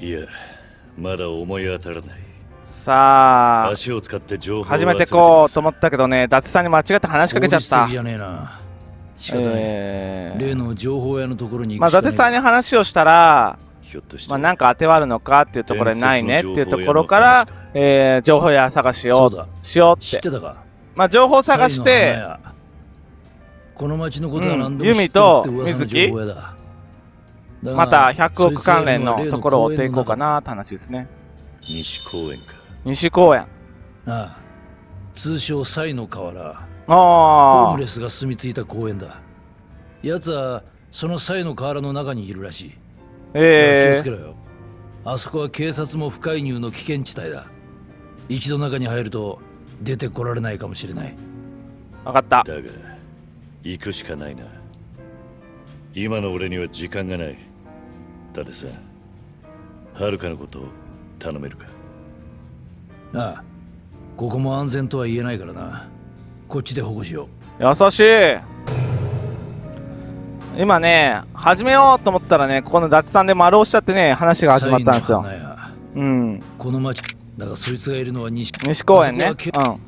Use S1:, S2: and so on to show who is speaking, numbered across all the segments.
S1: いや、まだ思い当たらない。
S2: さあ、
S1: 足を使って情報を
S2: 始めてこうと思ったけどね、伊達さんに間違って話しかけちゃった。
S3: じゃねえな。仕方ない。例の情報屋のところに
S2: まあ伊達さんに話をしたら、
S1: ひょっとして
S2: まあなんか当てはあるのかっていうところでないねっていうところから、情報屋探しをしようって。
S3: 知ってたか。
S2: まあ情報探して、
S3: この町のことは何でも
S2: ユミと水木、また100億関連のところを追っていこうかなって話ですね。
S1: 西公園か。
S2: 西公園。
S3: ああ、通称サイの河原。ホームレスが住み着いた公園だ。奴はそのサイの河原の中にいるらしい。気をつけろよ。あそこは警察も不介入の危険地帯だ。一度中に入ると出てこられないかもしれない。
S2: 分かった。
S1: だが行くしかないな。今の俺には時間がない。だってさ、はるかのことを頼めるか。
S3: ああ、ここも安全とは言えないからな。こっちで保護しよ
S2: う。優しい。今ね、始めようと思ったらね、ここの伊達さんで丸押しちゃってね、話が始まったんですよ。うん。
S3: この町だが、そいつがいるのは西
S2: 公園ね。うん。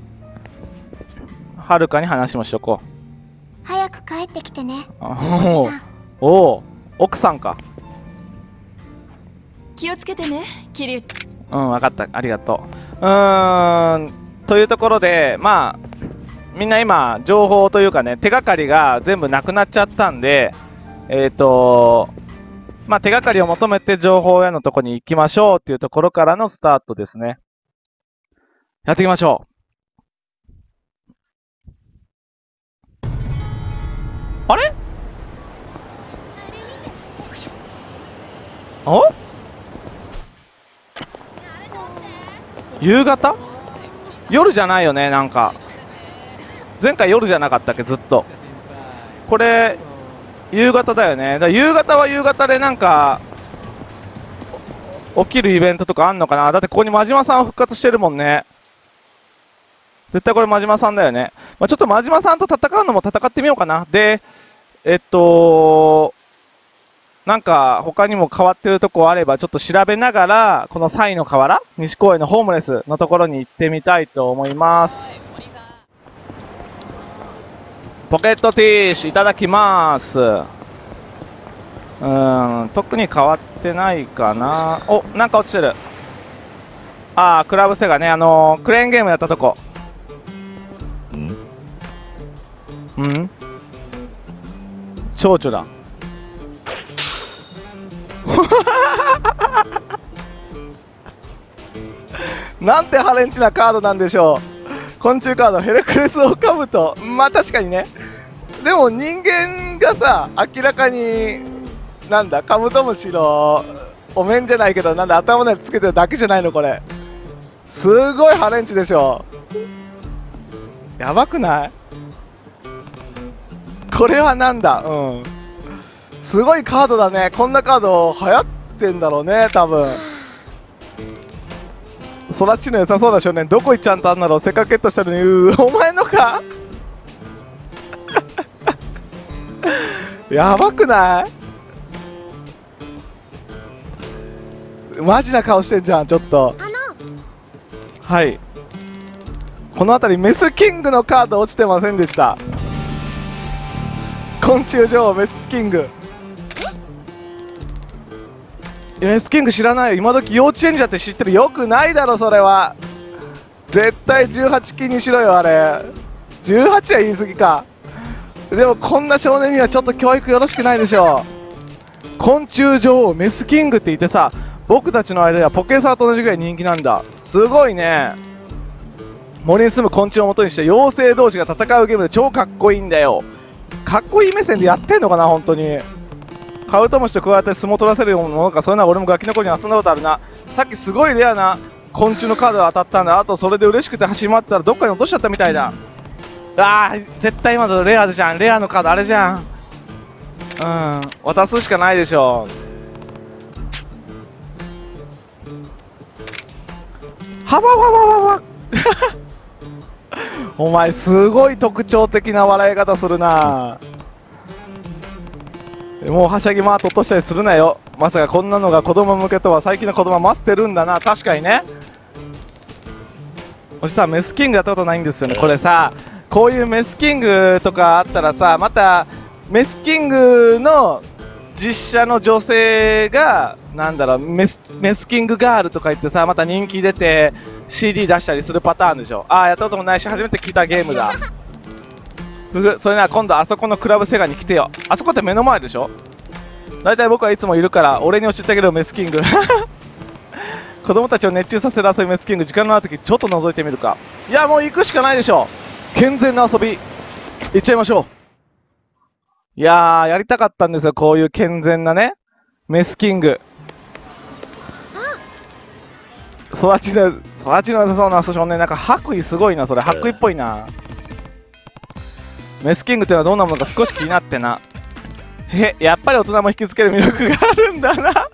S2: はるかに話もしとこう。
S4: 早く帰ってきてね。
S2: おお、奥さんか。
S5: 気をつけてね、桐生。
S2: うん、分かった。ありがとう。というところで、まあ、みんな今、情報というかね、手がかりが全部なくなっちゃったんで、まあ、手がかりを求めて情報屋のとこに行きましょうっていうところからのスタートですね。やっていきましょう。あれ？お？夕方？夜じゃないよね、なんか。前回夜じゃなかったっけ、ずっと。これ、夕方だよね。夕方は夕方でなんか、起きるイベントとかあんのかな。だってここに真島さん復活してるもんね。絶対これ真島さんだよね。まあ、ちょっと真島さんと戦うのも戦ってみようかな。で、なんか他にも変わってるとこあればちょっと調べながら、このサイの河原、西公園のホームレスのところに行ってみたいと思います。ポケットティッシュいただきます。特に変わってないかな。お、なんか落ちてる。ああ、クラブセガね、クレーンゲームやったとこ。蝶々だ。なんてハレンチなカードなんでしょう。昆虫カード、ヘラクレスオオカブト。まあ確かにね。でも人間がさ、明らかになんだ、カブトムシのお面じゃないけど、なんだ、頭のやつつけてるだけじゃないのこれ。すごいハレンチでしょ。やばくない？これはなんだ。すごいカードだね。こんなカード流行ってんだろうね、多分。育ちの良さそうな少年、どこ行っちゃったんだろう。せっかくゲットしたのに。お前のか。やばくない？マジな顔してんじゃん、ちょっと。はい。この辺りメスキングのカード落ちてませんでした。昆虫女王メスキング。メスキング知らないよ。今時幼稚園児だって知ってる。よくないだろそれは。絶対18禁にしろよあれ。18は言い過ぎか。でもこんな少年にはちょっと教育よろしくないでしょう。昆虫女王メスキングって言ってさ、僕たちの間ではポケサーと同じぐらい人気なんだ。すごいね。森に住む昆虫を元にして妖精同士が戦うゲームで超かっこいいんだよ。かっこいい目線でやってんのかな本当に。カブトムシと加えて相撲取らせるようなものか。そういうのは俺もガキの頃に遊んだことあるな。さっきすごいレアな昆虫のカードが当たったんだ。あとそれで嬉しくて走り回ってたらどっかに落としちゃったみたいだ。あー、絶対今のレアじゃん。レアのカードあれじゃん。渡すしかないでしょ。はわわわわわ。お前すごい特徴的な笑い方するな。 もうはしゃぎ回っと落としたりするなよ。まさかこんなのが子供向けとは。最近の子供は待ってるんだな。確かにね。おじさんメスキングやったことないんですよね。これさ、こういうメスキングとかあったらさ、またメスキングの実写の女性がなんだろう、メスキングガールとか言ってさ、また人気出て CD 出したりするパターンでしょ。ああ、やったこともないし初めて聞いたゲームだ。それなら今度あそこのクラブセガに来てよ。あそこって目の前でしょ。だいたい僕はいつもいるから俺に教えてあげるよ、メスキング。子供たちを熱中させる遊びメスキング、時間のある時ちょっと覗いてみるか。いやもう行くしかないでしょ。健全な遊び行っちゃいましょう。いやーやりたかったんですよ、こういう健全なねメスキング。育ちの良さそうな少年、なんか白衣すごいな。それ白衣っぽいな。メスキングってのはどんなものか少し気になってな。やっぱり大人も引きつける魅力があるんだな。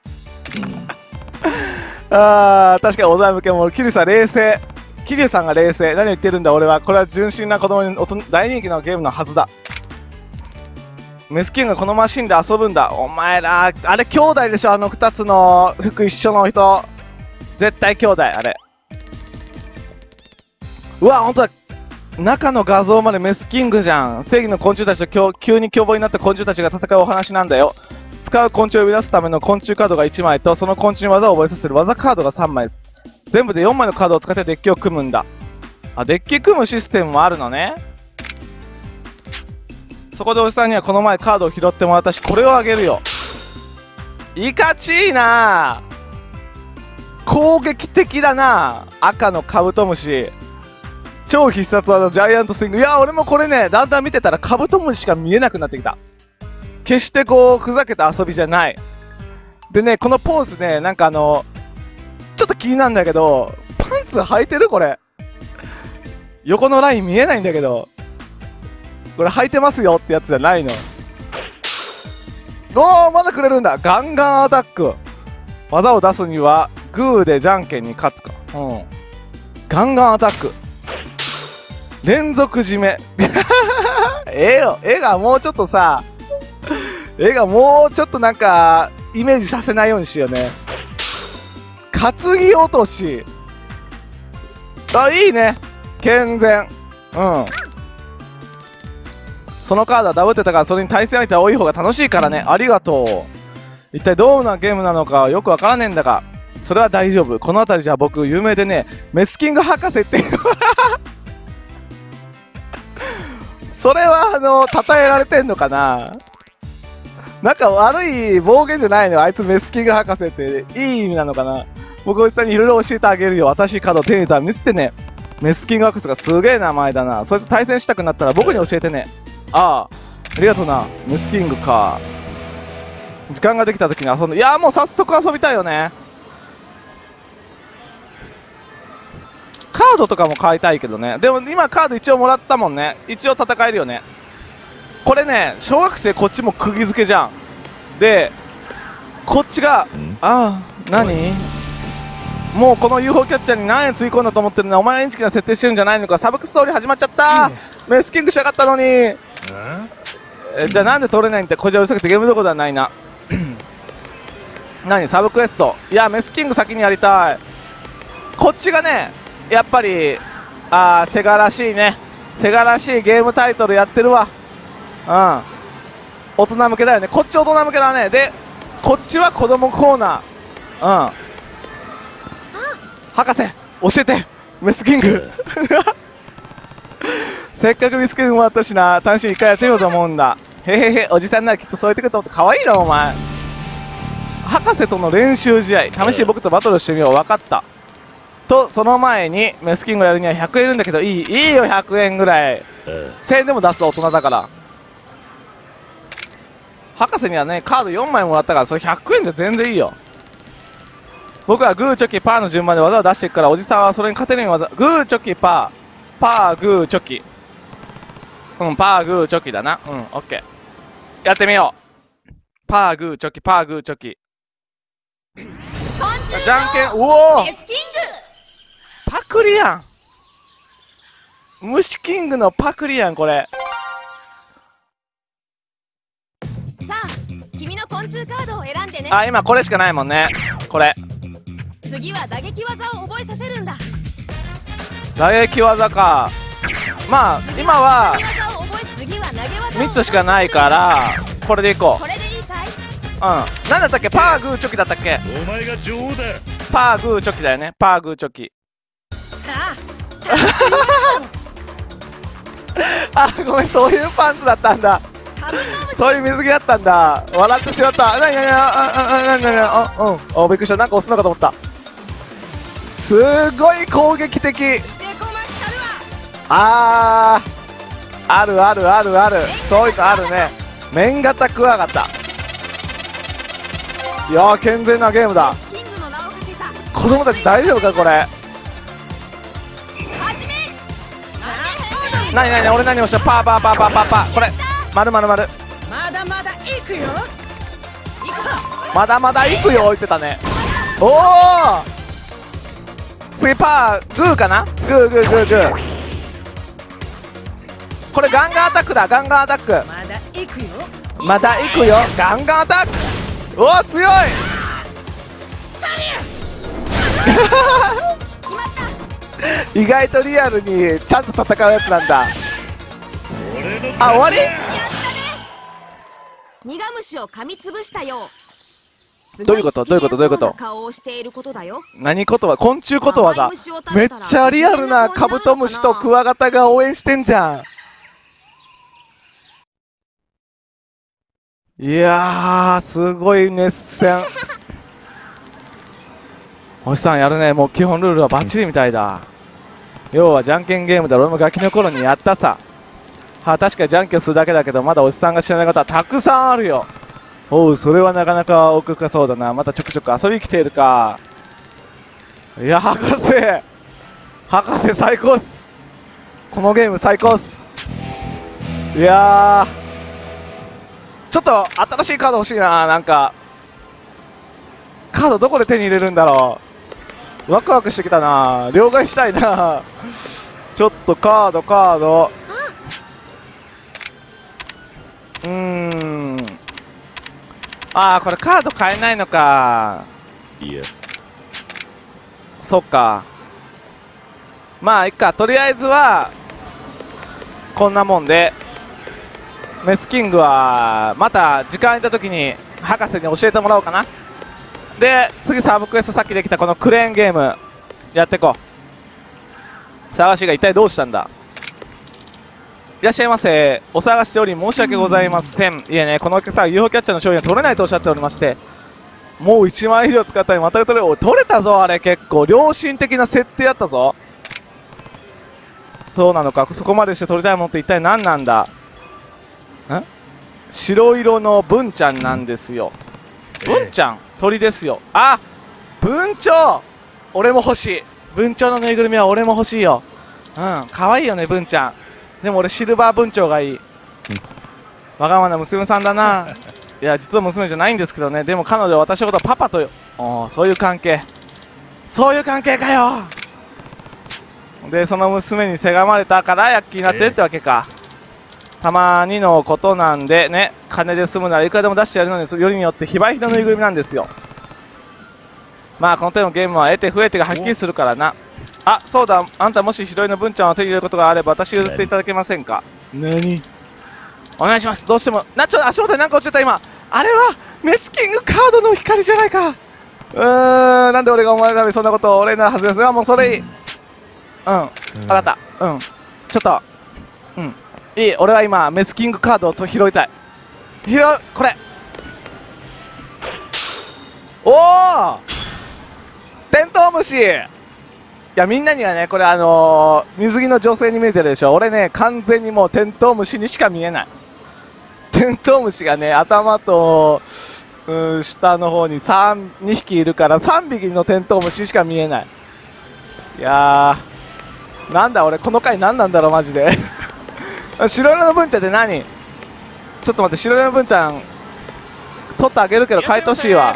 S2: あー確かに大人向けも。桐生さん冷静。桐生さんが冷静。何を言ってるんだ俺は。これは純真な子供に大人気のゲームのはずだ。メスキングがこのマシンで遊ぶんだ。お前らあれ兄弟でしょ。あの2つの服一緒の人絶対兄弟あれ。うわほんとだ。中の画像までメスキングじゃん。正義の昆虫たちと急に凶暴になった昆虫たちが戦うお話なんだよ。使う昆虫を呼び出すための昆虫カードが1枚と、その昆虫に技を覚えさせる技カードが3枚です。全部で4枚のカードを使ってデッキを組むんだ。あ、デッキ組むシステムもあるのね。そこでおじさんにはこの前カードを拾ってもらったし、これをあげるよ。いかちいな。攻撃的だな。赤のカブトムシ。超必殺技ジャイアントスイング。いや俺もこれね、だんだん見てたらカブトムシしか見えなくなってきた。決してこうふざけた遊びじゃない。でね、このポーズね、なんかちょっと気になるんだけど、パンツ履いてるこれ。横のライン見えないんだけど、これ履いてますよってやつじゃないの。おーまだくれるんだ。ガンガンアタック。技を出すにはグーでじゃんけんに勝つか。ガンガンアタック。連続締め。絵がもうちょっとさ、絵がもうちょっとなんかイメージさせないようにしようね。担ぎ落とし。あ、いいね。健全。そのカードはダブってたから、それに対戦相手は多い方が楽しいからね。ありがとう。一体どんなゲームなのかよくわからねえんだが、それは大丈夫。この辺りじゃ僕有名でね、メスキング博士っていうそれは称えられてんのかな。なんか悪い暴言じゃないの。あいつメスキング博士っていい意味なのかな。僕おじさんにいろいろ教えてあげるよ。新しいカードを手に入れたら見せてね。メスキング博士がすげえ名前だな。そいつ対戦したくなったら僕に教えてね。ありがとうな。メスキングか。時間ができた時に遊んで。いやもう早速遊びたいよね。カードとかも買いたいけどね。でも今カード一応もらったもんね。一応戦えるよね。これね、小学生こっちも釘付けじゃん。でこっちが何もうこの UFO キャッチャーに何円つい込んだと思ってるの。お前インチキな設定してるんじゃないのか。サブクストーリー始まっちゃった。メスキングしやがったのに。じゃあなんで取れないんって。こじゃうるさくてゲームどころではないな。何サブクエスト。いやメスキング先にやりたい。こっちがねやっぱりセガらしいね。セガらしいゲームタイトルやってるわ。大人向けだよね。こっち大人向けだね。でこっちは子供コーナー。博士教えてメスキングせっかく見つけてもらったしな。試しに一回やってみようと思うんだ。へへへ。おじさんならきっとそう言ってくると思って。かわいいなお前。博士との練習試合。試しに僕とバトルしてみよう。分かった。とその前にメスキングをやるには100円いるんだけど、いいよ100円ぐらい。1000円でも出す大人だから。博士にはねカード4枚もらったから、それ100円で全然いいよ。僕はグーチョキパーの順番で技を出していくから、おじさんはそれに勝てるように技。グーチョキパーパーグーチョキ。パーグーチョキだな。オッケー。やってみよう。パーグーチョキパーグーチョキ。じゃんけん。おおパクリやん。虫キングのパクリやんこれ。
S5: さあ昆虫カードを選んでね。
S2: あ、今これしかないもんね。これ
S5: 次は打撃技を覚えさせるんだ。
S2: 打撃技か。まあ今は
S5: 打撃技を覚え、次は投げ技を
S2: 3つしかないからこれでいこう。
S5: これでいいかい？
S2: なんだったっけ、パーグーチョキだったっけ。
S1: お前が女王だ。
S2: パーグーチョキだよね。パーグーチョキ。
S6: さ
S2: あ、ごめん、そういうパンツだったんだ。そういう水着だったんだ。笑ってしまった。なになに、びっくりした。なんか押すのかと思った。すごい攻撃的。あるあるあるある。そういうのあるね。面型クワガタ。いやー、健全なゲームだ。
S5: キングの名をかけた。
S2: 子供たち大丈夫かこれ。
S5: 始め。
S2: なになに、俺何をした。パーパーパーパーパーパー。これまるまるまる。
S6: まだまだ行くよ。
S2: まだまだ行くよ言ってたね。おお、次パーグーかな。グーグーグーグー。これガンガンアタックだ。ガンガンアタック。
S6: まだ行くよ。
S2: まだ行くよ。ガンガンアタック。おお、強い。
S5: 決まった。
S2: 意外とリアルにちゃんと戦うやつなんだ。あ、終わり。
S5: やったね。苦虫を噛みつぶしたよ。
S2: どういうこと？どういうこと？どういうこと？
S5: 顔をしていることだよ。
S2: 何ことは？昆虫ことわざ。めっちゃリアルなカブトムシとクワガタが応援してんじゃん。いやー、すごい熱戦。星さんやるね。もう基本ルールはバッチリみたいだ。要はじゃんけんゲームで俺もガキの頃にやったさ。確かにじゃんけんするだけだけど、まだおじさんが知らないことはたくさんあるよ。おう、それはなかなか奥深そうだな。またちょくちょく遊びに来ているか。いや、博士最高っす。このゲーム最高っす。いやー、ちょっと新しいカード欲しいな。なんかカードどこで手に入れるんだろう。ワクワクしてきたな。両替したいな。ちょっとカード。これカード買えないのか。
S1: いや、
S2: そっか。まあいっか。とりあえずはこんなもんで、メスキングはまた時間空いた時に博士に教えてもらおうかな。で次サブクエスト、さっきできたこのクレーンゲームやっていこう。探しが一体どうしたんだ。いらっしゃいませ。お探ししており申し訳ございません。いえね、このお客さん UFO キャッチャーの商品は取れないとおっしゃっておりまして、もう1万円以上使ったりまた取れ。おい、取れたぞ。あれ結構良心的な設定やったぞ。そうなのか。そこまでして取りたいものって一体何なんだ。白色の文ちゃんなんですよ。文ちゃん鳥ですよ。あ、文鳥。俺も欲しい。文鳥のぬいぐるみは俺も欲しいよ。可愛いよね文ちゃん。でも俺シルバー文鳥がいい。わがままな娘さんだな。いや実は娘じゃないんですけどね。でも彼女は私のことをパパとよ。そういう関係かよ。でその娘にせがまれたから躍起になってるってわけか。たまにのことなんでね。金で済むならいくらでも出してやるのに、よりによって非売品のぬいぐるみなんですよ。まあこの手のゲームは得て増えてがはっきりするからな。あ、そうだ。あんたもし白いの文ちゃんを手に入れることがあれば私譲っていただけませんか。
S1: 何？
S2: お願いします。どうしても。ちょっと足元になんか落ちてた今。あれはメスキングカードの光じゃないか。なんで俺がお前のためにそんなことを俺のはずですが、もうそれいい。分かった。ちょっといい。俺は今メスキングカードを拾いたい。これ。おお、テントウムシ。いやみんなにはねこれ水着の女性に見えてるでしょ。俺ね完全にもうテントウムシにしか見えない。テントウムシがね頭と下の方に2匹いるから3匹のテントウムシしか見えない。いやー、なんだ俺この回何なんだろうマジで。白色の文ちゃんって何？ちょっと待って、白色の文ちゃん取ってあげるけど変えてほしいわ。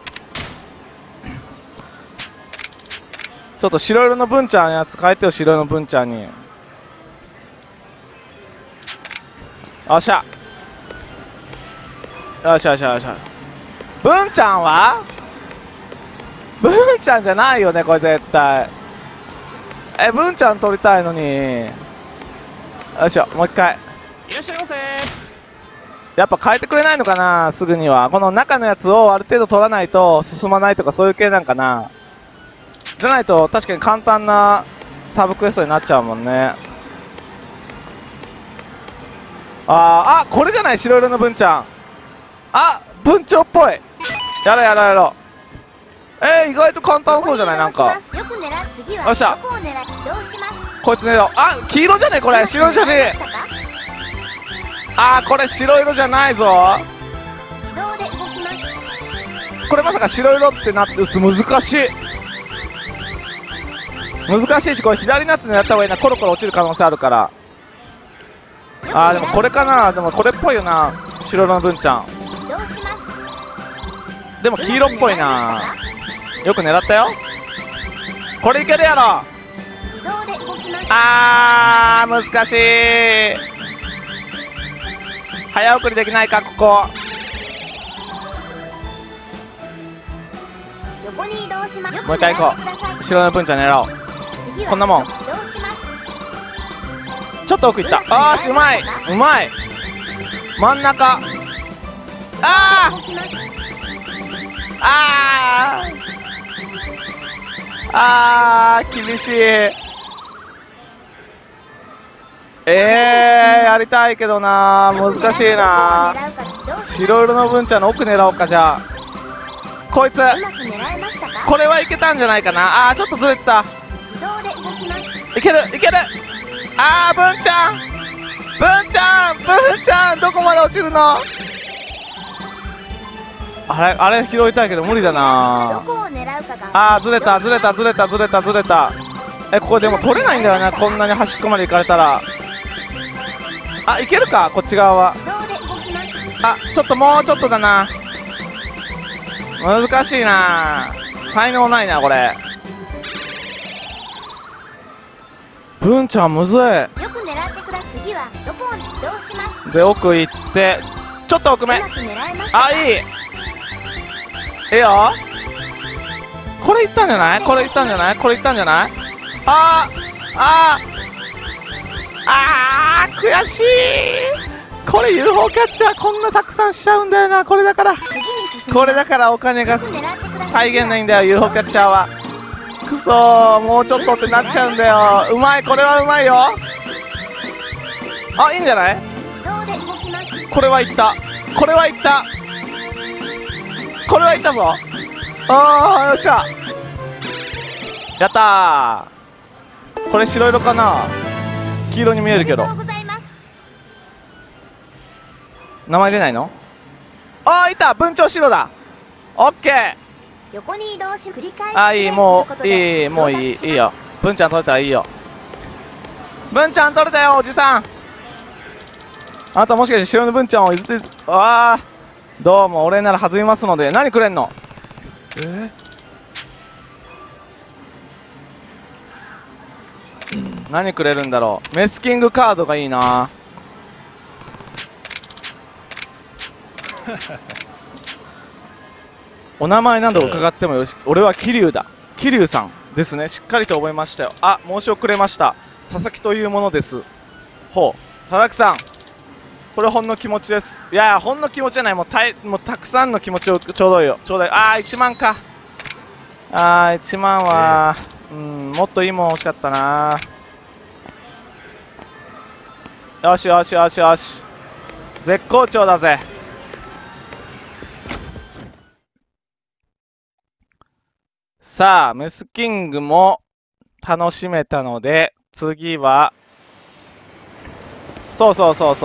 S2: ちょっと白色の文ちゃんやつ変えてよ。白色の文ちゃんに。よっしゃよっしゃよっしゃよっしゃ。 文ちゃんは文ちゃんじゃないよね、これ絶対。文ちゃん取りたいのに。よいしょ、もう一回。
S7: いらっしゃいませ。
S2: やっぱ変えてくれないのかな、すぐには。この中のやつをある程度取らないと進まないとかそういう系なんかな。じゃないと確かに簡単なサブクエストになっちゃうもんね。あ、これじゃない、白色の文ちゃん。あ、文鳥っぽい。やろうやろうやろう。意外と簡単そうじゃない、なんか。よっしゃ、こいつ狙おう。あ、黄色じゃねえこれ、白色じゃねえ。これ白色じゃないぞ。これまさか白色ってなって打つ、難しい。難しいし、これ左になって狙った方がいいな。コロコロ落ちる可能性あるから。でもこれかな。でもこれっぽいよな、白色の文ちゃん。でも黄色っぽいな。よく狙ったよ。これいけるやろ。難しい。早送りできないか、ここ。もう一回行こう。白の文ちゃん狙おう。こんなもん。ちょっと奥行った。うまい、うまい。真ん中。厳しい。やりたいけどな、難しいな。白色の文ちゃんの奥狙おうか。じゃあこいつ、これはいけたんじゃないかな。ちょっとずれてた。いけるいける。文ちゃん、文ちゃん、文ちゃん、どこまで落ちるの。あれ拾いたいけど無理だな。ずれたずれたずれたずれたずれた。ここでも取れないんだよな、こんなに端っこまで行かれたら。いけるか、こっち側は。ちょっともうちょっとだな。難しいな、才能ないなこれ。文ちゃんむずい。で奥行って、ちょっと奥目。いい、いいよ。これいったんじゃない、これいったんじゃない、これいったんじゃない。悔しい。これ UFO キャッチャーこんなたくさんしちゃうんだよな。これだからお金が再現ないんだよ、 UFO キャッチャーは。くそー、もうちょっとってなっちゃうんだよ。うまい、これはうまいよ。いいんじゃない。これはいった、これはいった、これはいったぞ。よっしゃ、やったー。これ白色かな、黄色に見えるけど。名前出ないの。いた、文鳥白だ。オッケー。
S4: 横に移動し繰り返し。
S2: いい、もういい、もういい、いいよ。文ちゃん取れたらいいよ。文ちゃん取れたよ、おじさん。あなたもしかして白の文ちゃんを譲って、どうも、お礼なら弾みますので。何くれんの。何くれるんだろう。メスキングカードがいいな。お名前など伺ってもよろしく。俺は桐生だ。桐生さんですね。しっかりと覚えましたよ。申し遅れました。佐々木というものです。ほう、佐々木さん、これほんの気持ちです。いや、ほんの気持ちじゃない、もうたくさんの気持ちをちょうどいいよ、ちょうだい。1万か。1万は、もっといいもん欲しかったな。よしよしよしよし、絶好調だぜ。さあ、メスキングも楽しめたので、次は、そう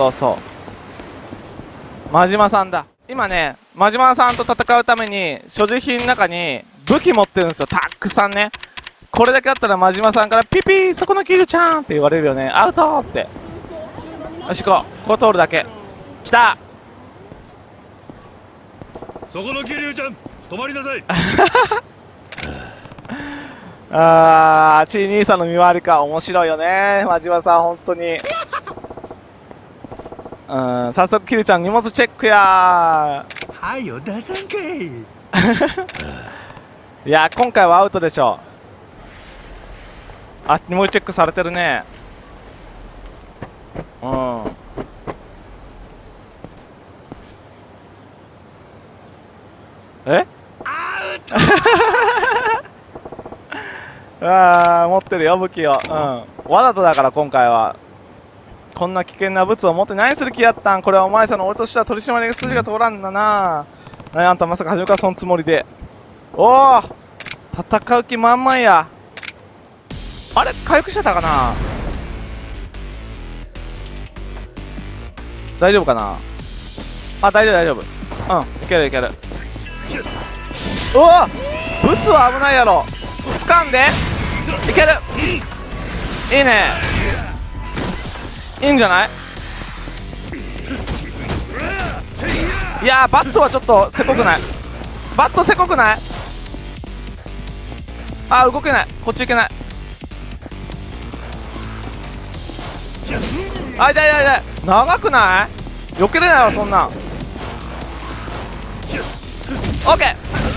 S2: 真島さんだ。今ね、真島さんと戦うために所持品の中に武器持ってるんですよ、たくさんね。これだけあったら真島さんからピピー、そこのキルちゃんって言われるよね。アウトって。よし、ここ通るだけ。来た。
S1: そこのキリュウちゃん、止まりなさい。
S2: チー兄さんの見回りか。面白いよね、真島さん、本当に。早速キルちゃん荷物チェックやー。
S7: はよ出さんかい。
S2: いや今回はアウトでしょ。あっちもうチェックされてるね。うん。えああ持ってるよ武器を。うん。わざとだから今回は。こんな危険な物を持って何する気やったん。これはお前さんの俺としては取り締まりが筋が通らんだな。あんたまさか初めからそのつもりで。おお戦う気満々や。あれ回復してたかな。大丈夫かな。あ大丈夫大丈夫。うんいけるいける。うわブツは危ないやろ。掴んでいける。いいね。いいんじゃない。いやーバットはちょっとせこくない。バットせこくない。あー動けない。こっち行けない。あ痛い痛い痛い。長くない。避けれないわそんなん。オッケー。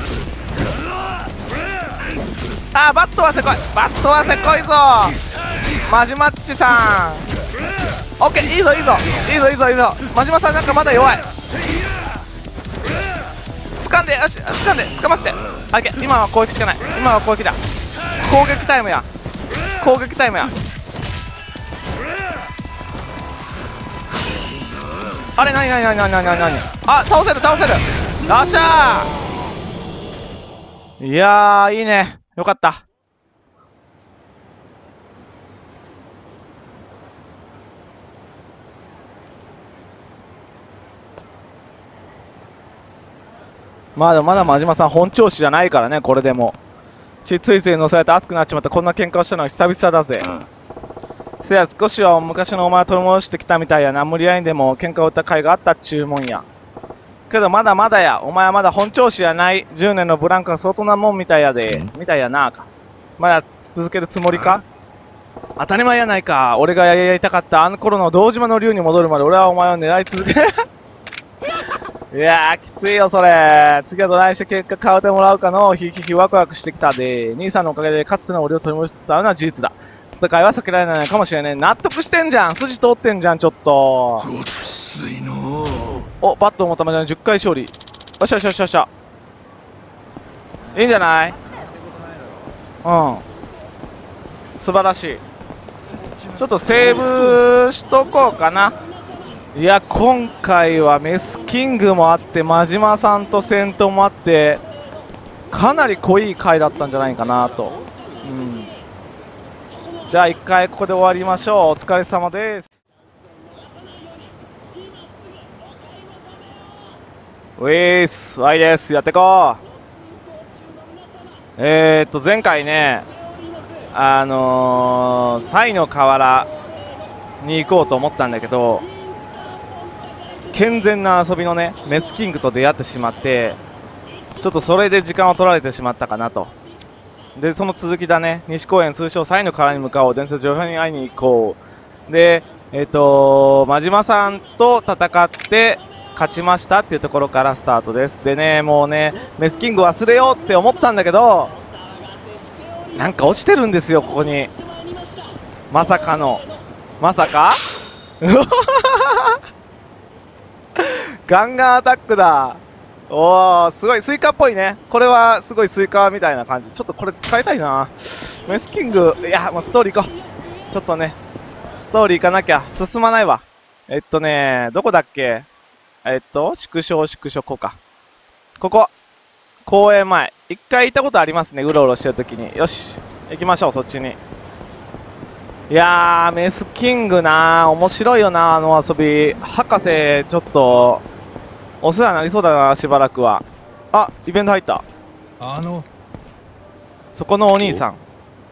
S2: あーバットはせこい。バットはせこいぞマジマッチさん。オッケーいいぞいいぞいいぞいいぞいいぞ。真島さんなんかまだ弱い。掴んでよし掴んで掴ませて。あいけ。今は攻撃しかない。今は攻撃だ。攻撃タイムや攻撃タイムや。あれなになになになになになに。あ倒せる倒せる。よっしゃー。いやーいいねよかった。まだまだ真島さん本調子じゃないからね。これでもついつい乗せられて熱くなっちまった。こんな喧嘩をしたのは久々だぜ。せや少しは昔のお前を取り戻してきたみたいやな。無理やりにでも喧嘩を打った甲斐があったっちゅうもんや。けどまだまだや。お前はまだ本調子やない。10年のブランクが相当なもんみたいやで。みたいやなか。まだ続けるつもりか。当たり前やないか。俺がやりたかったあの頃の堂島の竜に戻るまで俺はお前を狙い続けいやーきついよそれ。次はどないして結果買うてもらうかのひいひいワクワクしてきたで。兄さんのおかげでかつての俺を取り戻しつつあるのは事実だ。戦いは避けられないかもしれない。納得してんじゃん。筋通ってんじゃんちょっと。おバットを持ったまでの10回勝利。よっしゃよっしゃよっしゃよっしゃ。いいんじゃない。うん素晴らしい。ちょっとセーブしとこうかな。いや今回はメスキングもあって真島さんと戦闘もあってかなり濃い回だったんじゃないかなと。うんじゃあ一回ここで終わりましょう。お疲れ様です。ウィースワイです。やってこう。前回ねサイの河原に行こうと思ったんだけど健全な遊びのねメスキングと出会ってしまってちょっとそれで時間を取られてしまったかなと。でその続きだね。西公園通称サイの河原に向かおう。伝説上に会いに行こう。で真島さんと戦って勝ちましたっていうところからスタートです。でねもうねメスキング忘れようって思ったんだけどなんか落ちてるんですよここに。まさかのまさかガンガンアタックだ。おおすごいスイカっぽいね。これはすごいスイカみたいな感じ。ちょっとこれ使いたいなメスキング。いやもうストーリー行こう。ちょっとねストーリー行かなきゃ進まないわ。どこだっけ。縮小こうか。ここ公園前一回行ったことありますね。うろうろしてるときに。よし行きましょうそっちに。いやーメスキングなー面白いよなあの遊び。博士ちょっとお世話になりそうだなしばらくは。あイベント入った。そこのお兄さん。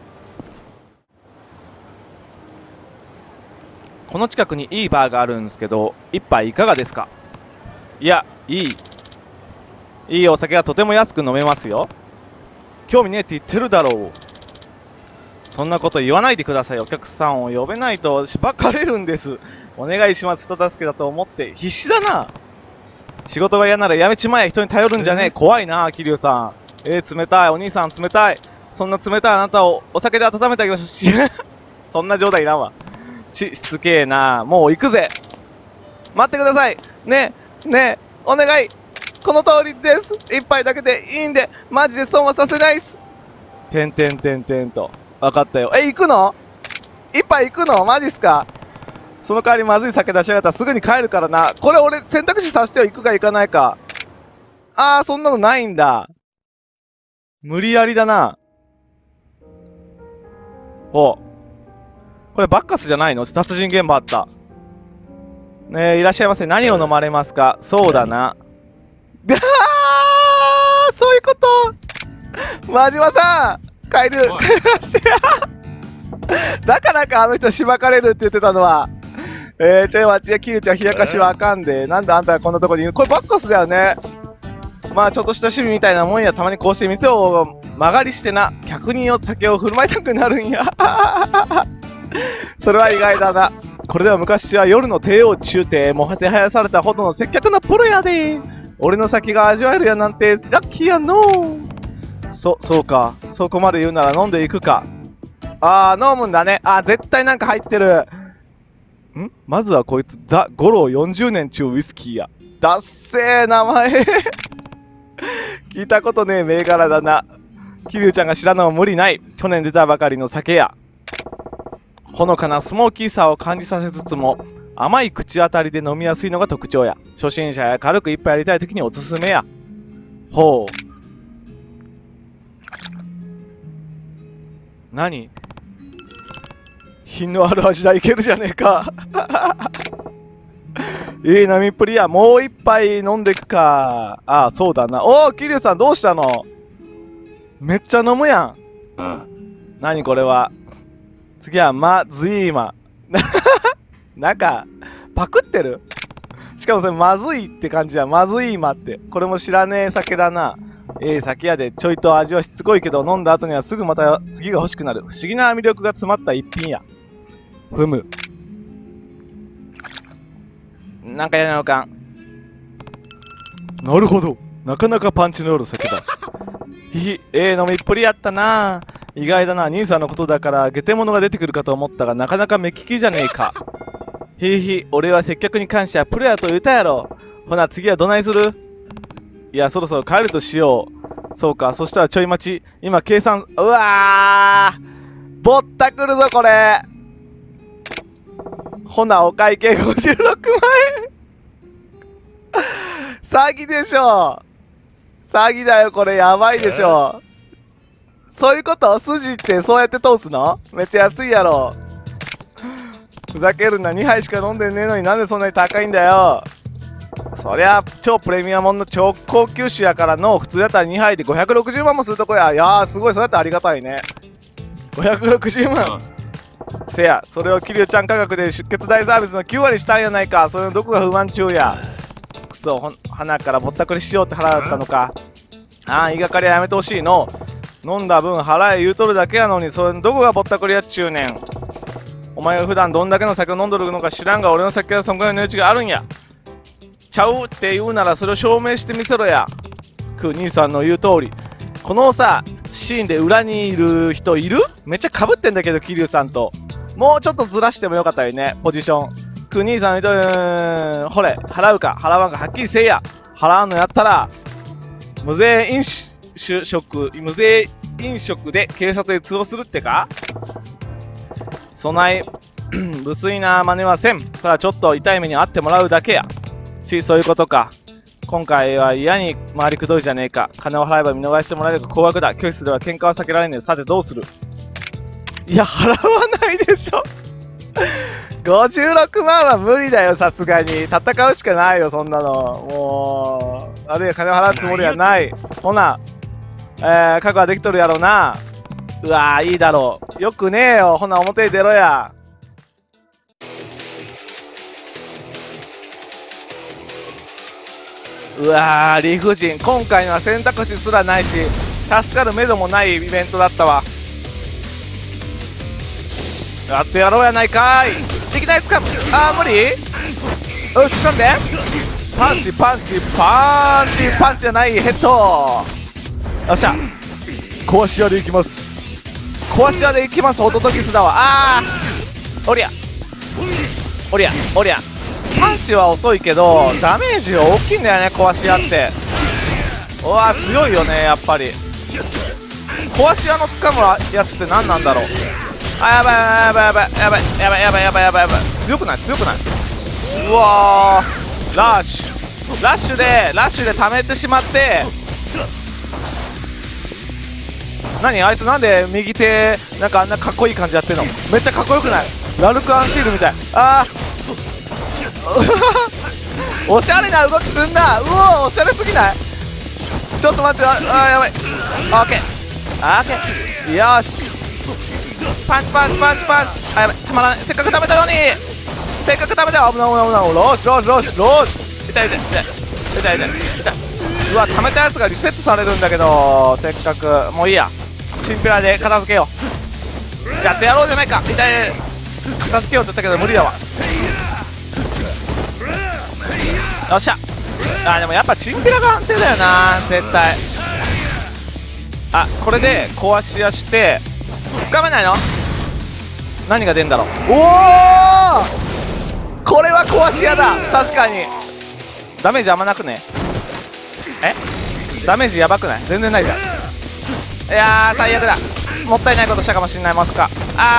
S2: この近くにいいバーがあるんですけど一杯いかがですか。いやいいお酒がとても安く飲めますよ。興味ねえって言ってるだろう。そんなこと言わないでください。お客さんを呼べないとしばかれるんです。お願いします。人助けだと思って必死だな。 仕事が嫌ならやめちまえ。人に頼るんじゃねえ。怖いな桐生さん。冷たい。お兄さん冷たい。そんな冷たいあなたをお酒で温めてあげましょう。そんな状態いらんわ。しつけえな。もう行くぜ。待ってください。ねえねえお願い。この通りです。一杯だけでいいんでマジで損はさせないっす。てんてんてんてんと。分かったよ。行くの？一杯行くの？マジっすか？その代わりまずい酒出しやがったらすぐに帰るからな。これ俺選択肢させてよ。行くか行かないか。あー、そんなのないんだ。無理やりだな。お。これバッカスじゃないの？殺人現場あった。ねえ、いらっしゃいませ。何を飲まれますか？そうだな。で、そういうこと。真島さん帰らしてや。だからか、あの人しばかれるって言ってたのは。ちょい待ちや、キルちゃん冷やかしはあかんで。なんであんたがこんなとこにいる？これバッカスだよね。まあちょっとした趣味みたいなもんや。たまにこうして店を間借りしてな、客によって酒を振る舞いたくなるんや。それは意外だな。これでは昔は夜の帝王中帝もてはやされたほどの接客のプロやで。俺の酒が味わえるやなんてラッキーやの。そうか。そこまで言うなら飲んでいくか。あー、飲むんだね。あー、絶対なんか入ってる。まずはこいつ、ザ・ゴロー40年中ウイスキーや。だっせー名前。聞いたことねえ銘柄だな。桐生ちゃんが知らんのも無理ない。去年出たばかりの酒や。ほのかなスモーキーさを感じさせつつも、甘い口当たりで飲みやすいのが特徴や。初心者や軽く一杯やりたい時におすすめや。ほう。何？品のある味だ。いけるじゃねえか。いい飲みっぷりや。もう一杯飲んでくか。ああ、そうだな。おお、桐生さんどうしたの？めっちゃ飲むやん。何これは。次はまずいま。なんか、パクってる？しかもそれまずいって感じや。まずいまって。これも知らねえ酒だな。酒やで。ちょいと味はしつこいけど、飲んだ後にはすぐまた次が欲しくなる。不思議な魅力が詰まった一品や。ふむ。なんか嫌なのかん。なるほど。なかなかパンチのある酒だ。ひひ、飲みっぷりやったな。意外だな。兄さんのことだからゲテモノが出てくるかと思ったが、なかなか目利きじゃねえか。ひひ、俺は接客に関してはプロやと言うたやろ。ほな次はどないする？いや、そろそろ帰るとしよう。そうか、そしたらちょい待ち。今計算、うわー、ぼったくるぞこれ。ほなお会計56万円。詐欺でしょ。詐欺だよこれ。やばいでしょ。そういうこと？筋ってそうやって通すの？めっちゃ安いやろ。ふざけるな。2杯しか飲んでねえのになんでそんなに高いんだよ。そりゃ超プレミアムの超高級酒やからの。普通だったら2杯で560万もするとこや。いやーすごい。そうやってありがたいね。560万。せや、それを桐生ちゃん価格で出血大サービスの9割したんやないか。それのどこが不満中や。くそ、鼻からぼったくりしようって腹だったのか。ああ、言いがかりはやめてほしいの。飲んだ分払え言うとるだけやのに、それどこがぼったくりやっちゅうねん。お前が普段どんだけの酒を飲んどるのか知らんが、俺の酒はそんぐらいの値打ちがあるんや。ちゃうって言うならそれを証明してみせろや。兄さんの言う通り。このさ、シーンで裏にいる人いる？めっちゃかぶってんだけど、桐生さんと。もうちょっとずらしてもよかったよね、ポジション。兄さんの言うとほれ、払うか払わんかはっきりせいや。払わんのやったら、無税飲食で警察へ通報するってか？そない無粋な真似はせん。ただちょっと痛い目に遭ってもらうだけや。そういうことか。今回は嫌に回りくどいじゃねえか。金を払えば見逃してもらえるか高額だ。教室では喧嘩は避けられねえ。さてどうする？いや、払わないでしょ。56万は無理だよ、さすがに。戦うしかないよ、そんなの。もう、あるいは金を払うつもりはない。ほな、覚悟はできとるやろうな。うわー、いいだろう。よくねえよ。ほな、表に出ろや。うわー、理不尽。今回のは選択肢すらないし、助かる目処もないイベントだったわ。やってやろうやないかーい。できないつかむ。あー、無理？つかんで。 パンチパンチパンチパンチじゃない、ヘッド。よっしゃ、壊し屋でいきます。壊し屋でいきます。ホトトギスだわ。あー、おりゃおりゃおりゃ。パンチは遅いけどダメージは大きいんだよね、壊し屋って。うわー、強いよねやっぱり。壊し屋の掴むやつって何なんだろう。あ、やばいやばいやばいやばいやばいやばいやばいやばいやばい。強くない強くない。うわー、ラッシュで溜めてしまって。何あいつ、なんで右手なんかあんなかっこいい感じやってんの。めっちゃかっこよくない。ラルク・アンシールみたい。あーおしゃれな動きすんな。うお、おしゃれすぎない。ちょっと待って、あーやばい。オッケーオッケー、よーし、パンチパンチパンチパンチ。あ、やばい、たまらない。せっかく食べたのに、せっかく食べた。危ない危ない危ない。ローシローシローシローシ。痛い痛い痛い痛い痛い痛い。うわ、溜めたやつがリセットされるんだけど、せっかく。もういいや、チンピラで片付けよう。やってやろうじゃないか。痛い、片付けようって言ったけど無理だわ。よっしゃ。あ、でもやっぱチンピラが安定だよな絶対。あ、これで壊し屋して掴めないの。何が出んだろう。おお、これは壊し屋だ。確かにダメージあんまなくね。ダメージやばくない。全然ないじゃん。いやー、最悪だ。もったいないことしたかもしんない。まさか。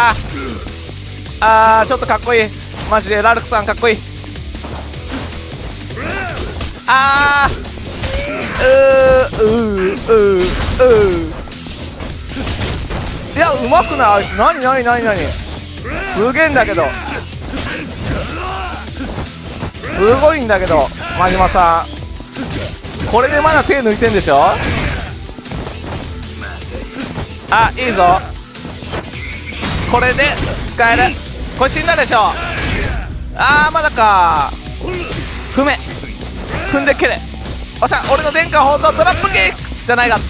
S2: ちょっとかっこいいマジで。ラルクさんかっこいい。いや、うまくない。なになになになに、すげえんだけど、すごいんだけど、真島さんこれでまだ手抜いてんでしょ。あ、いいぞ、これで使える。これ死んだでしょ。まだか。踏んで蹴れ。おっしゃ、俺の伝家宝刀トラップキックじゃないかった。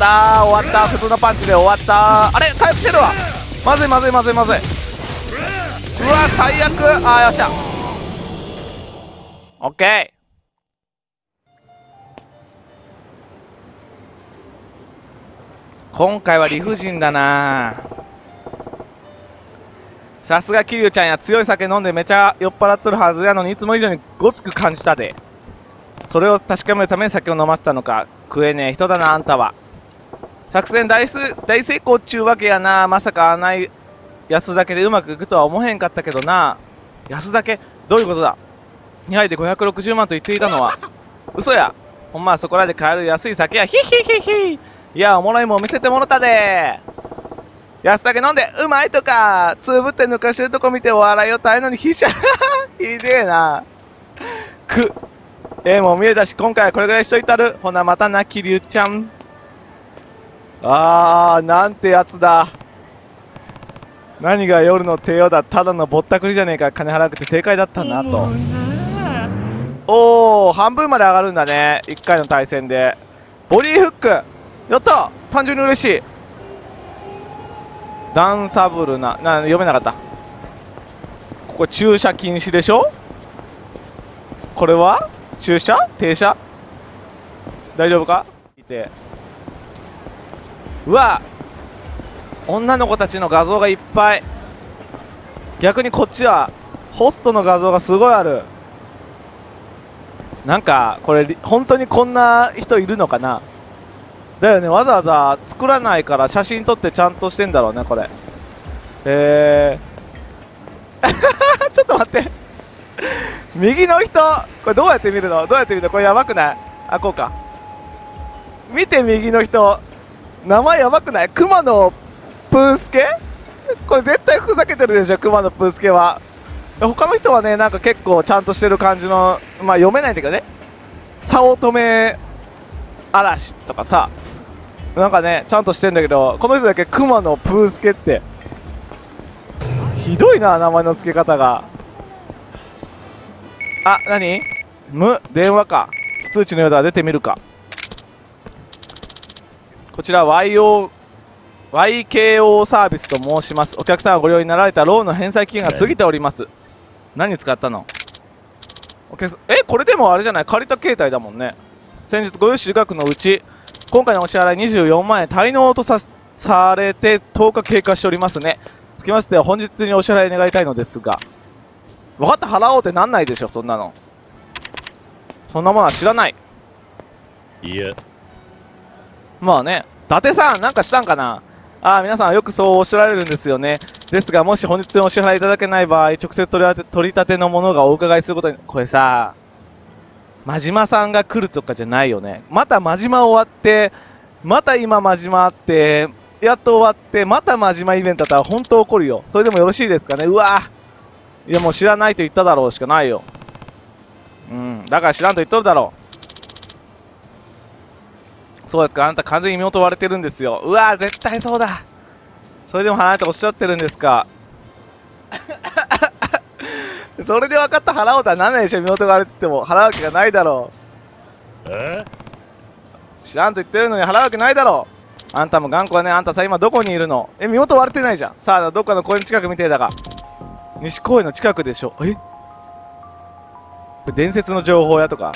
S2: 終わった。普通のパンチで終わった。あれ、回復してるわ。まずいまずいまずいまずい。うわ、最悪。よっしゃ、オッケー。今回は理不尽だな。さすが桐生ちゃんや。強い酒飲んでめちゃ酔っ払っとるはずやのに、いつも以上にごつく感じたで。それを確かめるために酒を飲ませたのか。食えねえ人だなあんたは。作戦大成功っちゅうわけやな。まさかあない安酒でうまくいくとは思えへんかったけどな。安酒どういうことだ。2杯で560万と言っていたのは嘘や。ほんまはそこらで買える安い酒や。ヒヒヒヒ。いや、おもろいもん見せてもろたで。安酒飲んでうまいとかつぶって抜かしてるとこ見て笑いをたいのにひしゃひでえな。もう見えたし、今回はこれぐらいしといたる。ほなまたな、桐生ちゃん。なんてやつだ。何が夜の帝王だ。ただのぼったくりじゃねえか。金払わなくて正解だったなと。おお、半分まで上がるんだね、1回の対戦で。ボディーフックやった。単純に嬉しい。ダンサブルな、読めなかった。ここ駐車禁止でしょ。これは駐車停車大丈夫か。いて、うわ、女の子たちの画像がいっぱい。逆にこっちはホストの画像がすごいある。なんかこれ本当にこんな人いるのかな。だよね、わざわざ作らないから写真撮ってちゃんとしてんだろうねこれ。ちょっと待って、右の人これどうやって見るの。どうやって見るの。これやばくない。こうか。見て、右の人名前やばくない。熊野プースケ。これ絶対ふざけてるでしょ、熊野プースケは。他の人はね、なんか結構ちゃんとしてる感じの、まあ読めないんだけどね、早乙女嵐とかさ、なんかねちゃんとしてんだけど、この人だけ熊野プースケってひどいな、名前の付け方が。何電話か。通知のようだ。出てみるか。こちら YKO サービスと申します。お客様がご利用になられたローンの返済期限が過ぎております。何使ったの。 これでもあれじゃない、借りた携帯だもんね。先日ご融資額のうち、今回のお支払い24万円滞納とされて10日経過しておりますね。つきましては本日にお支払い願いたいのですが。分かった、払おうってなんないでしょ、そんなの。そんなものは知らない。
S1: いや。
S2: まあね、伊達さん、なんかしたんかな。皆さんよくそうおっしゃられるんですよね。ですが、もし本日にお支払いいただけない場合、直接取り立てのものがお伺いすることに、これさ、真島さんが来るとかじゃないよね。また真島終わって、また今真島あって、やっと終わって、また真島イベントだったら本当怒るよ。それでもよろしいですかね。うわぁ。いやもう知らないと言っただろうしかないよ。だから知らんと言っとるだろう。そうですか、あなた完全に身元割れてるんですよ。うわぁ、絶対そうだ。それでも払えとおっしゃってるんですか。それで分かった払おうとはなんないでしょ、身元が割れてても。払うわけがないだろう。知らんと言ってるのに払うわけないだろう。あんたも頑固はね。あんたさ、今どこにいるの？身元割れてないじゃん。さあ、どっかの公園の近くみてえだが。西公園の近くでしょ。これ伝説の情報やとか。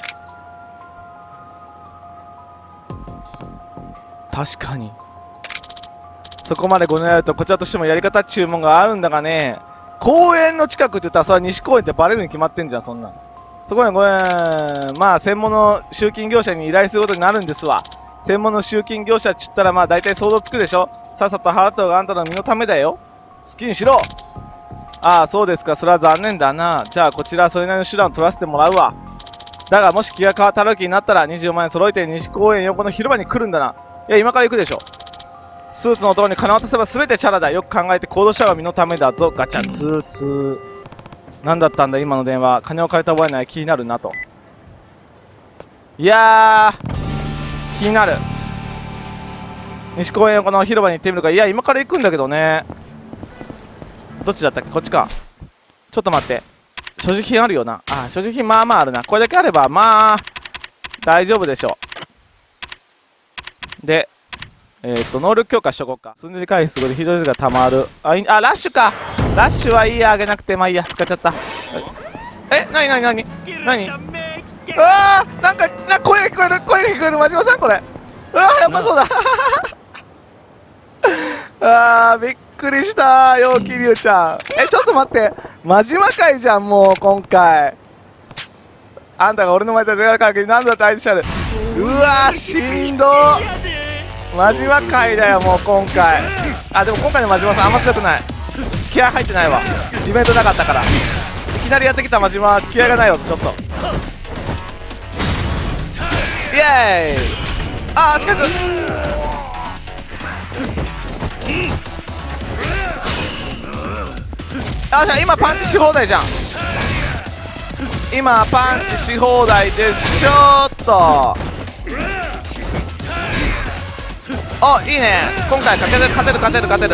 S2: 確かに。そこまでご狙うと、こちらとしてもやり方注文があるんだがね。公園の近くって言ったら、それは西公園ってバレるに決まってんじゃん、そんなん。そこにまあ、専門の集金業者に依頼することになるんですわ。専門の集金業者って言ったら、まあ、大体想像つくでしょ。さっさと払った方があんたの身のためだよ。好きにしろ。ああ、そうですか。それは残念だな。じゃあ、こちらそれなりの手段を取らせてもらうわ。だが、もし気が変わった時になったら、20万円揃えて西公園横の広場に来るんだな。いや、今から行くでしょ。スーツの男に金を渡せば全てチャラだ。よく考えて行動した方が身のためだぞ。ガチャツーツー。何だったんだ今の電話。金を借りた覚えない。気になるなと。いやー、気になる。西公園横の広場に行ってみるか。いや、今から行くんだけどね。どっちだったっけ？こっちか。ちょっと待って。所持品あるよな。所持品まあまああるな。これだけあれば、まあ、大丈夫でしょう。で、能力強化しとこうか。積んでり回避することでひどいがたまる。ラッシュか。ラッシュはいいや、あげなくて。まあいいや、使っちゃった。なにうわー、なんか、声が聞こえる、声が聞こえる、真島さん、これ。うわー、やっぱそうだ。びっくりしたー、陽気龍ちゃん。ちょっと待って。真島会じゃん、もう、今回。あんたが俺の前で電話かけに何だって相手しゃる。うわー、しんどー。真島会だよ、もう今回。でも今回の真島さんあんま強くない。気合入ってないわ。イベントなかったから。いきなりやってきた真島は気合がないわ、ちょっと。イエーイ。近く。じゃあ今パンチし放題じゃん。今パンチし放題でしょーっと。いいね。今回勝てる。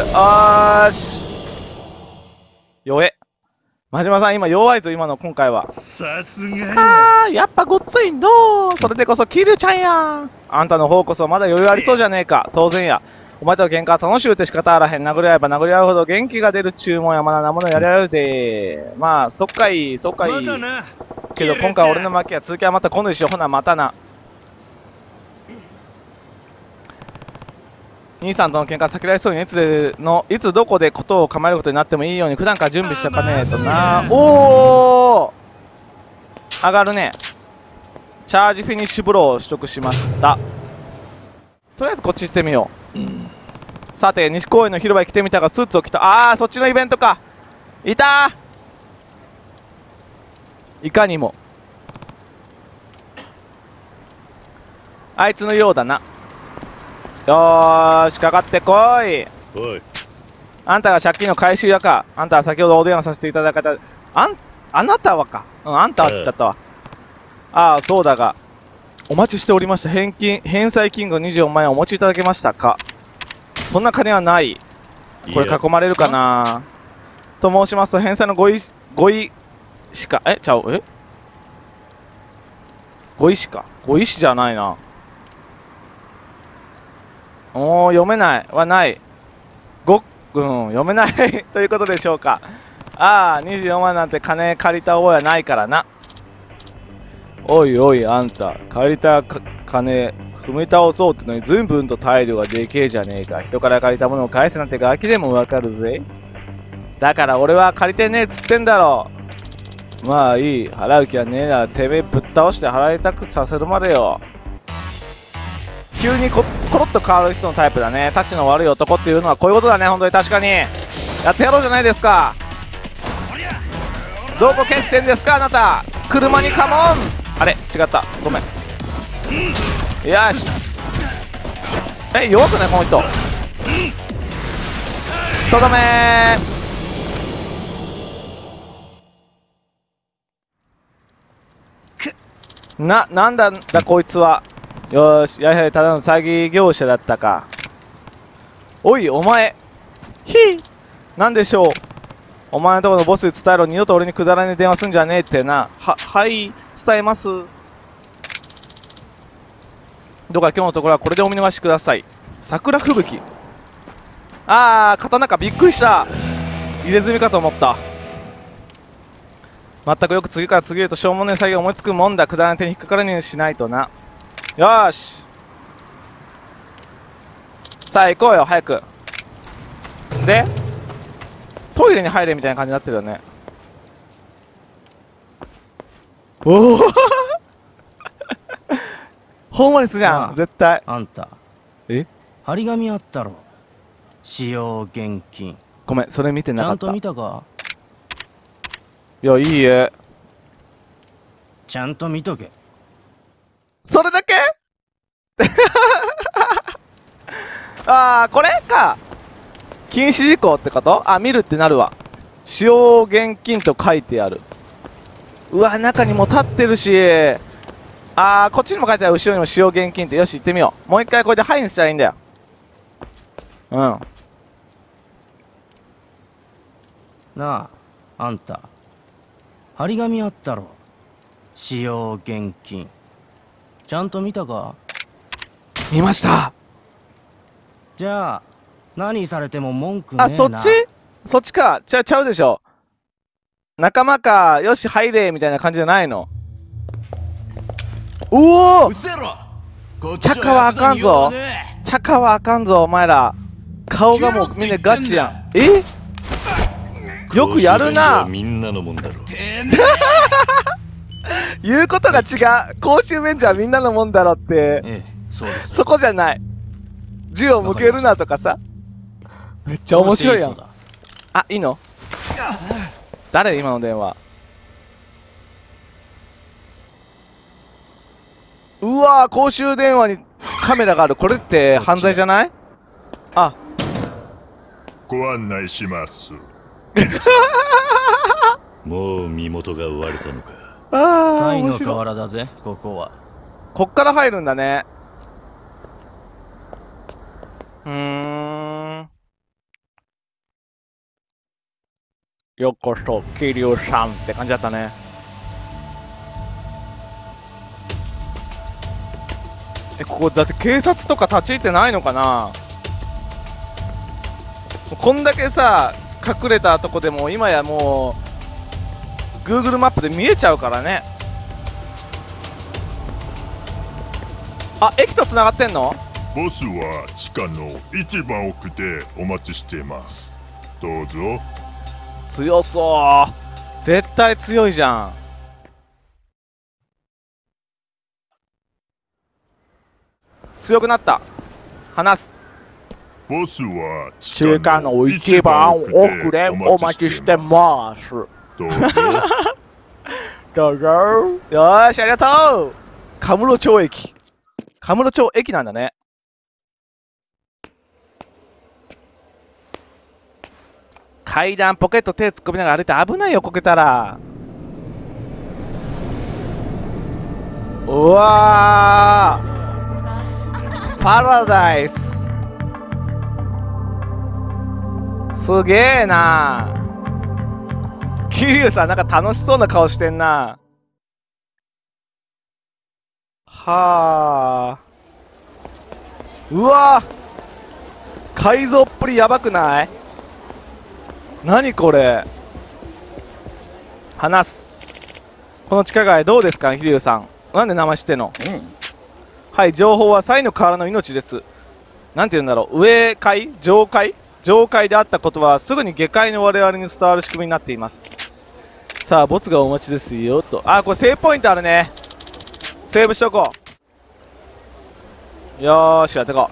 S2: 弱え。真島さん今弱いぞ、今の今回は。
S1: さすが
S2: やっぱごっついんどー。それでこそキルちゃんやん。あんたの方こそまだ余裕ありそうじゃねえか。当然や。お前との喧嘩は楽しゅうて仕方あらへん。殴り合えば殴り合うほど元気が出る注文やまだなものやり合うで。まあ、そっかい。けど今回俺の負けや。続きはまた今度にしよう。ほな、またな。兄さんとの喧嘩避けられそうにいつどこでことを構えることになってもいいように普段から準備しとかねえとな。上がるね。チャージフィニッシュブローを取得しました。とりあえずこっち行ってみよう。さて、西公園の広場に来てみたがスーツを着た。そっちのイベントか。いたー。いかにもあいつのようだな。よーし、かかってこい。あんたが借金の回収屋か。あんたは先ほどお電話させていただいた。あなたはか。あんたはって言っちゃったわ。そうだが。お待ちしておりました。返済金額24万円お持ちいただけましたか。そんな金はない。これ囲まれるかなと申しますと、返済のご意しか、ちゃう、ご意しか。ご意しじゃないな。読めないはない。読めないということでしょうか。24万なんて金借りた覚えはないからな。 おいおい、あんた、借りた金、踏み倒そうってのに随分と態度がでけえじゃねえか。人から借りたものを返すなんてガキでもわかるぜ。だから俺は借りてねえっつってんだろ。まあいい、払う気はねえならてめえぶっ倒して払いたくさせるまでよ。急にコロッと変わる人のタイプだね。タチの悪い男っていうのはこういうことだね、本当に確かに。やってやろうじゃないですか。どこ蹴ってんですか、あなた。車にカモン。あれ違った、ごめん。よし。弱くないこの人。とどめー。なんだこいつは。よーし、やはりただの詐欺業者だったか。おい、お前。なんでしょう。お前のところのボスに伝えろ。二度と俺にくだらねえ電話すんじゃねえってな。はい、伝えます。どうか今日のところはこれでお見逃しください。桜吹雪。刀か、びっくりした。入れ墨かと思った。まったくよく次から次へとしょうもねえ作業思いつくもんだ。くだらない手に引っかからねえようにしないとな。よーし。さあ行こうよ、早く。でトイレに入れみたいな感じになってるよね。おおホームレスじゃん、絶対。
S7: あんた、張り紙あったろ。使用現金。
S2: ごめん、それ見てなかった。
S7: ちゃんと見たか。
S2: いや、いいえ。
S7: ちゃんと見とけ。
S2: それだけこれか。禁止事項ってこと？見るってなるわ。使用現金と書いてある。うわ、中にも立ってるし。こっちにも書いてある。後ろにも使用現金って。よし、行ってみよう。もう一回これでハイにしたらいいんだよ。
S7: なあ、あんた。張り紙あったろ。使用現金。ちゃんと見たか？
S2: 見ました。
S7: じゃあ、何されても文句ねえな。
S2: そっちか。ちゃうでしょ。仲間か、よし、入れみたいな感じじゃないの。おお、チャカはあかんぞ。チャカはあかんぞ、お前ら。顔がもうみんなガチやん。よくやるな。
S1: みんなのもんだろ。
S2: 言うことが違う。公衆便所はみんなのもんだろって。
S7: そうです。
S2: そこじゃない。銃を向けるなとかさ。めっちゃ面白いやん。いいの？誰今の電話。うわー、公衆電話にカメラがある。これって犯罪じゃない？
S8: ご案内します。
S1: もう身元が追われたのか。
S7: サイの河原だぜ、ここは。
S2: こっから入るんだね。ようこそ、桐生さんって感じだったね。ここだって警察とか立ち入ってないのかな。こんだけさ隠れたとこでも今やもう Google マップで見えちゃうからね。駅とつながってんの？
S8: ボスは地下の一番奥でお待ちしています。どうぞ。
S2: 強そう。絶対強いじゃん。強くなった。話す。
S8: ボスは
S2: 地下の一番奥でお待ちしてます。
S8: どうぞ。
S2: どうぞ。よーし、ありがとう。カムロ町駅。カムロ町駅なんだね。階段ポケット手突っ込みながら歩いて危ないよ、こけたら。うわー、パラダイス。すげえな。桐生さんなんか楽しそうな顔してんな。はあ。うわー、改造っぷりやばくない？何これ。話す。この地下街どうですか、桐生さん。 なんで名前知ってんの？はい、情報はサイの河原の命です。なんて言うんだろう、上階上階であったことはすぐに下界の我々に伝わる仕組みになっています。さあ、ボツがお待ちですよと。あ、これセーブポイントあるね。セーブしとこう。よーし、やっていこ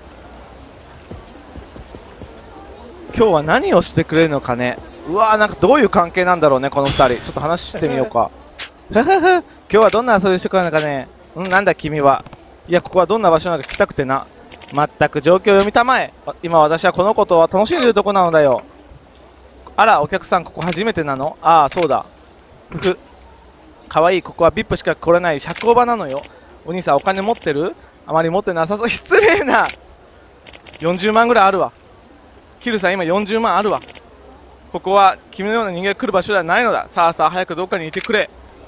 S2: う。今日は何をしてくれるのかね。うわー、なんかどういう関係なんだろうね、この2人。ちょっと話してみようか。ふふふ、今日はどんな遊びしてくれるのかね。なんだ君は。いや、ここはどんな場所なのか聞きたくてな。まったく状況を読みたまえ。今私はこのことは楽しんでるとこなのだよ。あら、お客さん、ここ初めてなの？ああ、そうだ。かわいい、ここは VIP しか来れない社交場なのよ。お兄さん、お金持ってる？あまり持ってなさそう。失礼な。40万ぐらいあるわ。キルさん、今40万あるわ。ここは君のような人間が来る場所ではないのだ。さあさあ、早くどっかにいてくれ。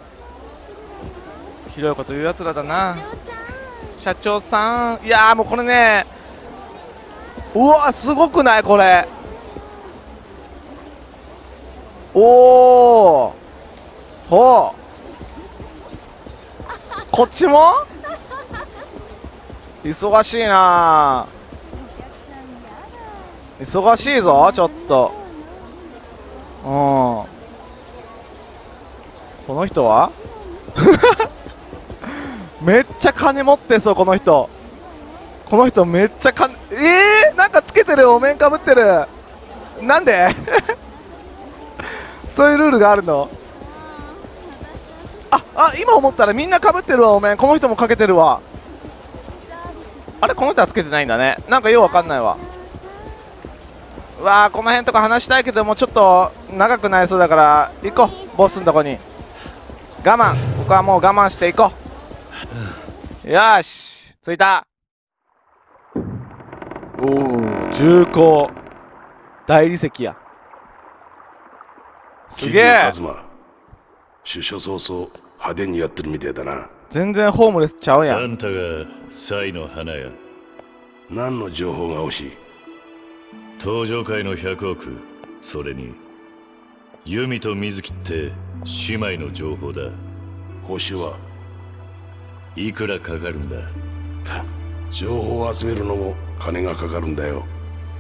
S2: ひどいこと言うやつらだな。社長さん、いやーもうこれね、うわすごくないこれ。おお、ほう、こっちも忙しいな。忙しいぞちょっと。この人はめっちゃ金持ってそう、この人。この人めっちゃ金、なんかつけてる、お面かぶってる。なんでそういうルールがあるの？今思ったらみんなかぶってるわ、お面。この人もかけてるわ。あれ、この人はつけてないんだね。なんかようわかんないわ。うわー、この辺とか話したいけども、ちょっと長くなりそうだから行こう、ボスのとこに。我慢、ここはもう我慢していこう。よーし、着いた。おお、重工大理石や。すげえ。
S9: 出所早々派手にやってるみたいだな。
S2: 全然ホームレスちゃうやん。
S1: あんたがサイの花や。
S9: 何の情報が欲しい？
S1: 登場界の100億、それにユミと水木って姉妹の情報だ。
S9: 報酬はい
S1: くらかかるんだ？
S9: 情報を集めるのも金がかかるんだよ。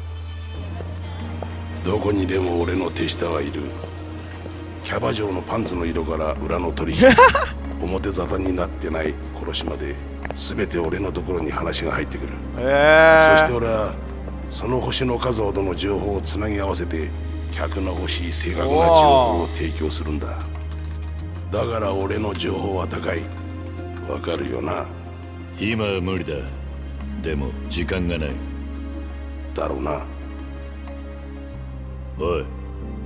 S9: どこにでも俺の手下はいる。キャバ嬢のパンツの色から裏の取引表沙汰になってない殺しまで全て俺のところに話が入ってくる。そして俺はその星の数ほどの情報をつなぎ合わせて客の欲しい正確な情報を提供するんだ。だから俺の情報は高い。わかるよな？
S1: 今は無理だ。でも時間がない。
S9: だろうな。
S1: おい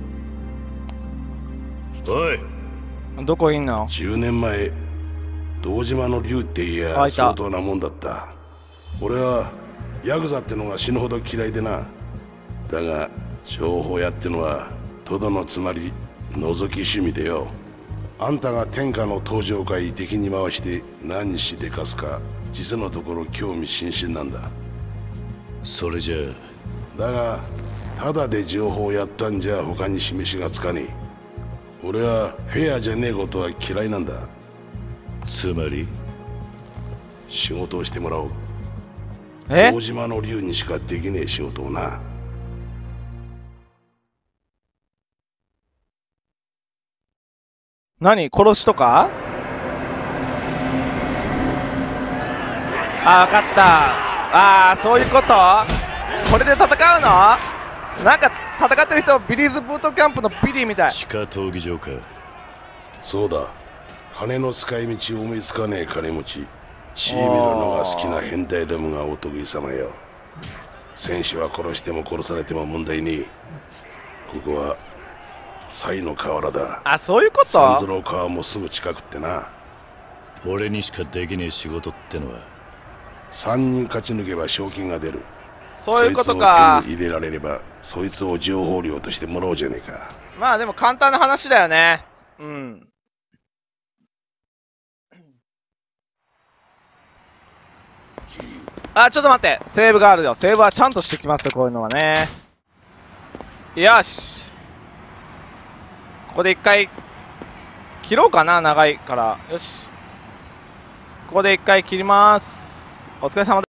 S1: おい、
S2: どこいんの
S9: ？10年前堂島の竜って言や相当なもんだった。俺はヤクザってのが死ぬほど嫌いでな。だが情報屋ってのはとどのつまり覗き趣味でよ。あんたが天下の登場界敵に回して何しでかすか実のところ興味津々なんだ。
S1: それじゃ
S9: あだがただで情報をやったんじゃ他に示しがつかねえ。俺はフェアじゃねえことは嫌いなんだ。
S1: つまり
S9: 仕事をしてもらおう。堂島の竜にしかできねえ仕事をな。
S2: 何？殺しとか？あ、分かった。そういうこと？これで戦うの？なんか戦ってる人、ビリーズブートキャンプのビリーみたい。
S1: 地下闘技場か。
S9: そうだ。金の使い道を思いつかねえ金持ち。血見るのが好きな変態どもがお得意様よ。戦士は殺しても殺されても問題ねえ。ここはサイの河原だ。
S2: あ、そういうこと？
S9: 三途の川もすぐ近くってな。
S1: 俺にしかできねえ仕事ってのは
S9: 3人勝ち抜けば賞金が出る。
S2: そういうことか。
S9: そいつを手に入れられればそいつを情報料としてもらおうじゃねえか。
S2: まあでも簡単な話だよね。うん。あ、ちょっと待って。セーブがあるよ。セーブはちゃんとしてきますよ、こういうのはね。よし。ここで一回切ろうかな、長いから。よし。 ここで一回切ります。お疲れ様です。